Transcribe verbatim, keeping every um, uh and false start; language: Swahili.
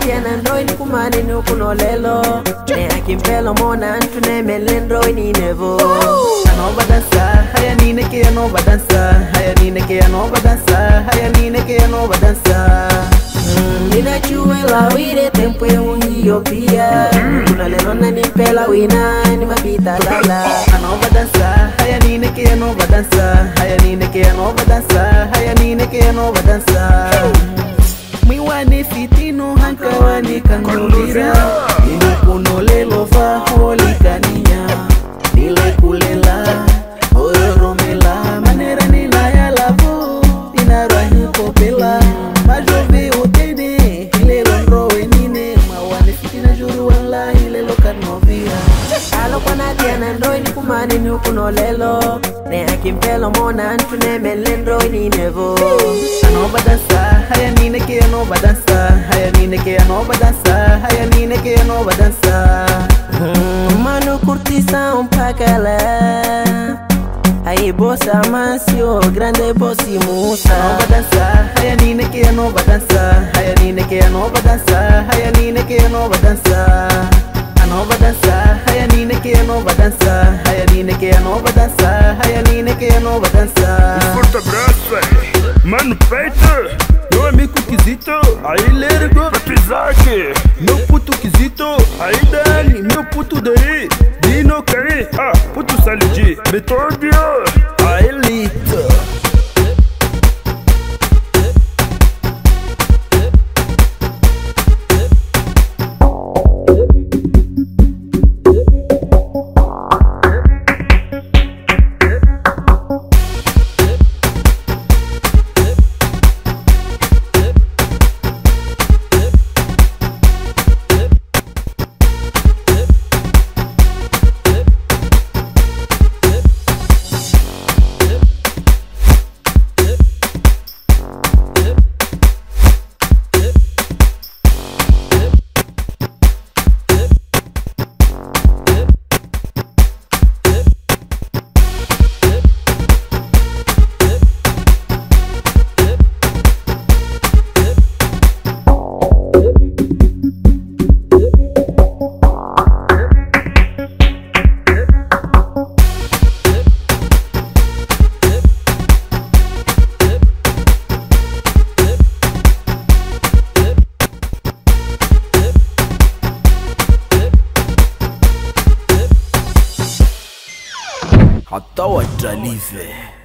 tiana ndoi ni kumani ni ukunolelo ne akimpelo mona antune melendroi ni nevo Anova dança, haya nine que anova dança, haya nine que anova dança, haya nine que anova dança. Nina chuela wire tempo e ungiyo pia kuna lelo na nimpela wina ni mapita lala Anova dança, haya nine que anova dança, haya nine que anova dança, haya nine que anova dança. Mwiwane fitino hanka wani kanulira Inu kunolelo fa holi kaninya Nile kulela, oyo romela Manera nina ya lavo, ina rahi kopela Majove utene, hile lonrowe nine Mwawane fitina juru wala, hile loka novia Alo kwa tiana ndoi ni kumani ni ukunolelo ne akimpelo mona antune melendroi ni nevo Anova dança, haya nine que anova dança, haya nine que anova dança, haya nine que anova dança. Mano curtição pacala aí bossa mancio grande bossi musa Anova dança, haya nine que anova dança, haya nine que anova dança, haya nine que anova dança. Anova dança, haya nine que anova dança, haya nine que anova dança, haya nine que anova dança. Forte abraço, véi. Mano, peito. Meu amigo Kizito, aí Lergo, Patrizak. Meu puto Kizito, aí Dani, meu puto daí. Dino Kari, ah, puto Salidi. Betordio, a Elite. Hata watalive.